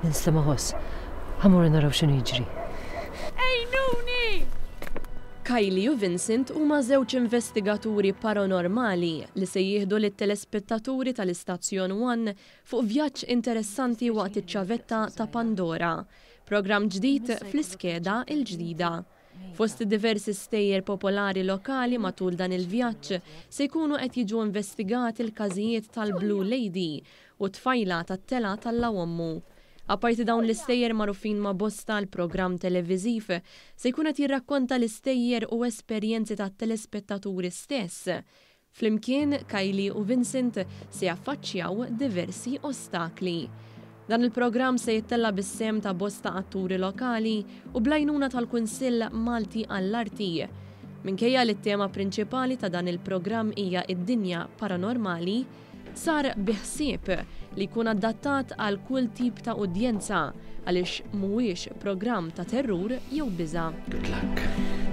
Nista maħos. Ħamur naraw x'inhu jiġri. Ejnuni! Kylie u Vincent huma żewġ investigaturi paranormali li se jieħdu lit-telespettaturi tal-Istazzjon 1 fuq vjaġġ interessanti waqt iċ-ċavetta ta' Pandora, programm ġdid fl-iskeda l-ġdida. Fost diversi stejjer popolari lokali matul dan il-vjaġġ se jkunu qed jiġu investigati l-każijiet tal-Blue Lady u tfajla tat-tela tal-Lawommu. Apparti dawn l-istejjer magħrufin ma' bosta l-programm televiżiv se jkun qed jirrakkonta l-istejjer u esperjenzi tat-telespettaturi stess. Flimkien Kylie u Vincent se jaffaċċjaw diversi ostakli. Dan il-programm se jittella bis-sem ta' bosta atturi lokali u blajnuna tal-Kunsill Malti għall-Arti. Minkejja li t-tema prinċipali ta' dan il-programm hija id-dinja paranormali, sar biħsieb li jkun adattat għal kull tip ta' udjenza għaliex mhuwiex programm ta' terrur jew biża'. Good luck.